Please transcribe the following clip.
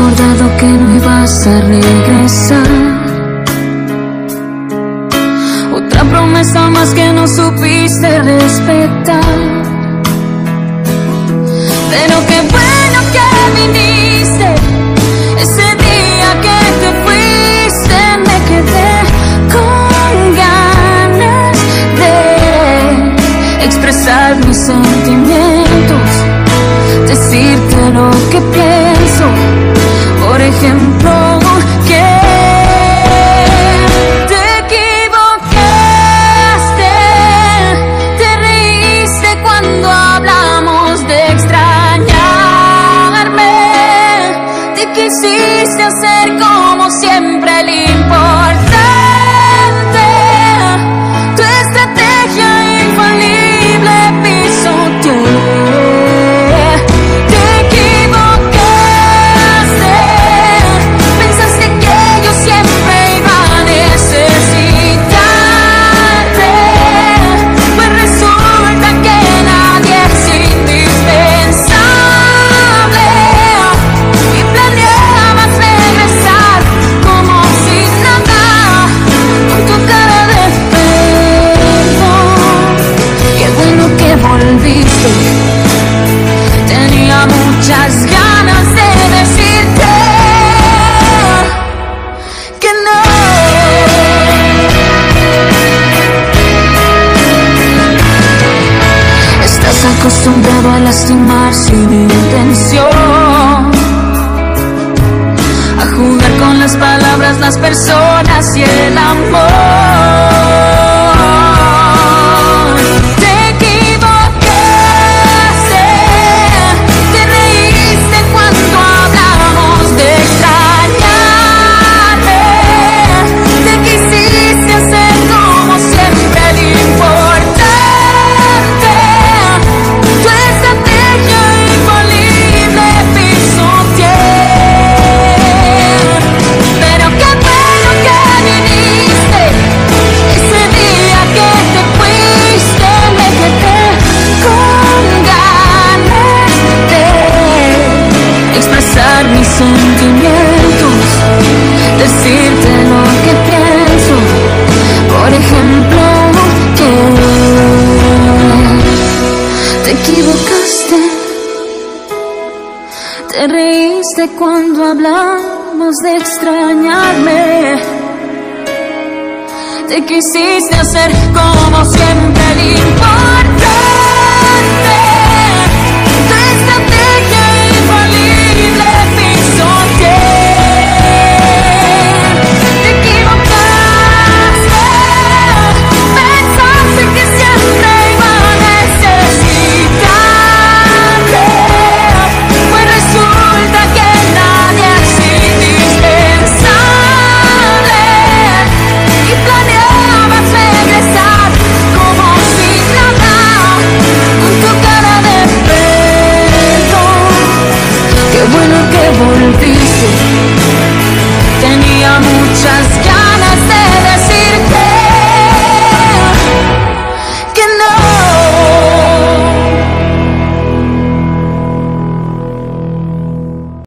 recordado que no ibas a regresar. Otra promesa más que no supiste respetar. Pero qué bueno que viniste. Ese día que te fuiste me quedé con ganas de expresar mis sentimientos, decirte lo que pienso. Por ejemplo, que te equivocaste, te reíste cuando hablamos de extrañarme, te quisiste hacer como siempre el importante, tu estrategia infalible pisoteé. Tenía muchas ganas de decirte que no. Estás acostumbrado a lastimar sin intención, a jugar con las palabras, las personas y el amor. Mis sentimientos, decirte lo que pienso. Por ejemplo, que te equivocaste, te reíste cuando hablamos de extrañarme, te quisiste hacer como siempre el importante. Bueno que volviste, tenía muchas